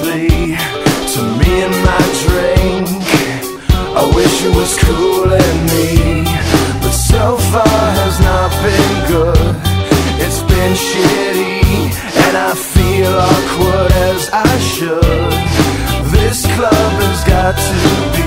nicely to me and my drink. I wish it was cooling me, but so far has not been good. It's been shitty, and I feel awkward as I should. This club has got to be